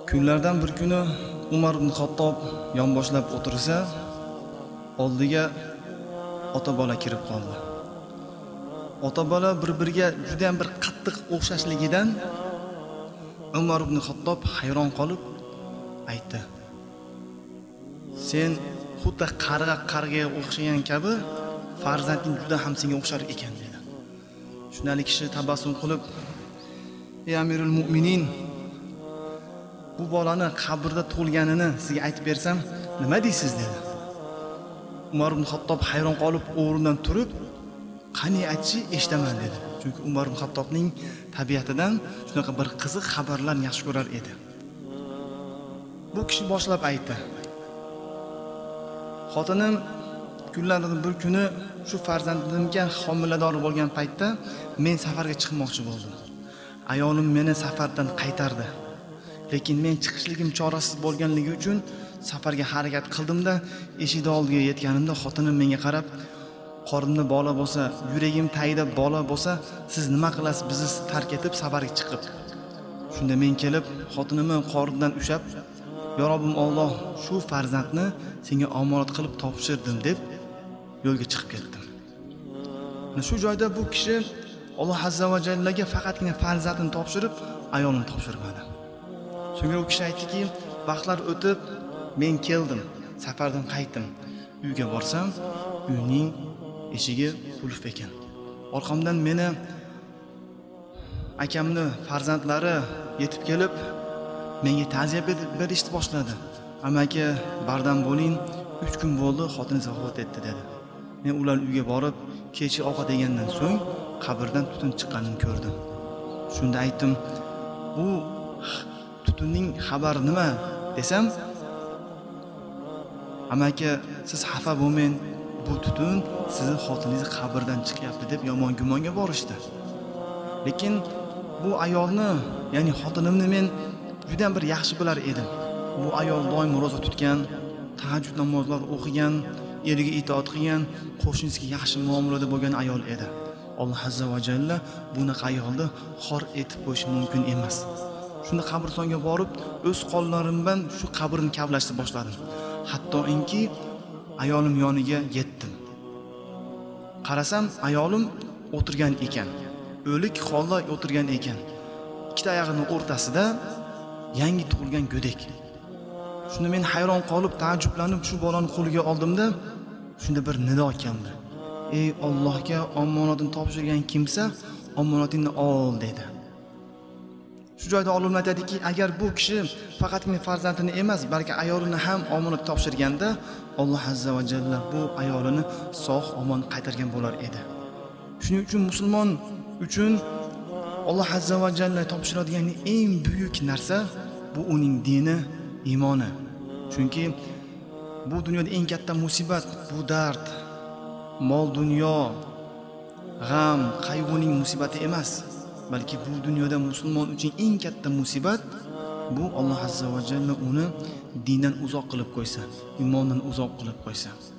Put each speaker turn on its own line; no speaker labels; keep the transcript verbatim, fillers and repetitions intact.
Kunlardan bir kuni Umar ibn Xattob yonboshlab o'tirsa, oldiga ota-bola kirib qoldi. Ota-bola bir-biriga juda ham bir qattiq o'xshashligidan Umar ibn Xattob hayron qolib aytdi: "Sen xuddi qarg'a qarg'aga o'xshagan kabi farzanding juda ham senga o'xshar ekan" dedi. Shunday kishi tabassum qilib: "Ey Amirul Mu'minin, bu bolani qabrda tug'ilganini sizga aytib bersam, nima deysiz?" dedi. Umar ibn Xattob hayron qolib o'rnidan turib, "Qani aytchi, eshitaman" dedi. Chunki Umar ibn Xattobning tabiatidan shunaqa bir qiziq xabarlarni yaxshi ko'rar edi. Bu kishi boshlab aytdi: "Xotinim kunlardan bir kuni shu farzandimga homilador bo'lgan paytda men safarga chiqmoqchi bo'ldim. Ayolim meni safardan qaytardi. Lekin men chiqishligim chorasiz bo'lganligi uchun safarga harakat qildim-da, eshik oldiga yetganimda xotinim menga qarab, qornimda bola bo'lsa, yuragim tagida bola bo'lsa, siz nima qilasiz bizni tark etib safarga chiqib? Shunda men kelib, xotinimni qornidan ushlab, "Ya Robbim Alloh, shu farzandni senga omonat qilib topshirdim" deb yo'lga chiqib ketdim. Shu joyda bu kishi Alloh azza va jallaga faqatgina farzandini topshirib, ayolini topshirmadi. So'ngra u kishi aytdiki, vaqtlar o'tib men keldim, safardan qaytdim. Uyga borsam, uyning eshigi qulf ekan. Orqamdan meni akamni farzandlari yetib kelib, menga ta'ziya berishni boshladi. "Amaki, bardam bo'ling, uch kun bo'ldi xotiningiz vafot etdi" dedi. Men ular uyga borib, kechki ovqat yegandan so'ng qabrdan tutun chiqqanini ko'rdim. Shunda aytdim, "Bu tutunning xabari nima?" desam, "Amaki, siz xafa bo'lmang, bu tutun sizni xotiningiz qabrdan chiqyapti" deb yomon gumonga borishdi. Lekin bu ayolni, ya'ni xotinimni men juda ham bir yaxshi bilar edim. Bu ayol doim roza tutgan, tahajjud namozlar o'qigan, eriga itoat qilgan, qo'shnisiga yaxshi muomalada bo'lgan ayol edi. Alloh azza va jalla bunaqa ayolni xor etib qo'yishi mumkin emas. Shunda qabristonga borib, o'z qo'llarim bilan shu qabrni kavlashni boshladim. Hattoki ayolim yoniga yetdim. Qarasam, ayolim o'tirgan ekan. O'lik holda o'tirgan ekan. Ikkita oyog'ining o'rtasida yangi tug'ilgan go'dak. Shunda men hayron qolib, taajjublanib shu bolani qo'liga oldimda, shunda bir nido keldi. "Ey Allohga omonatini topshirgan kimsa, omonatingni ol" dedi. Shu joyda olimlar aytadiki, agar bu kishi faqatgina farzandini emas, balki ayolini ham omonat topshirganda, Alloh azza va jalla bu ayolini sog' omon qaytargan bo'lar edi. Shuning uchun musulmon uchun Alloh azza va jalla topshiradigan eng buyuk narsa bu uning dini, iymoni. Chunki bu dunyoda eng katta musibat bu dard, mol dunyo, g'am, qayg'uning musibati emas, balki bu dunyoda musulmon uchun eng katta musibat bu Alloh azza va jalla uni dindan uzoq qilib qo'ysa, iymondan uzoq qilib qo'ysa.